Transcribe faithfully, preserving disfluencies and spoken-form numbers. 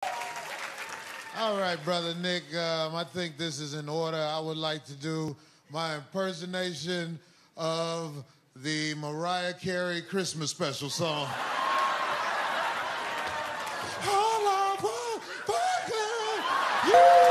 All right, Brother Nick, um, I think this is in order. I would like to do my impersonation of the Mariah Carey Christmas special song. All I want for you.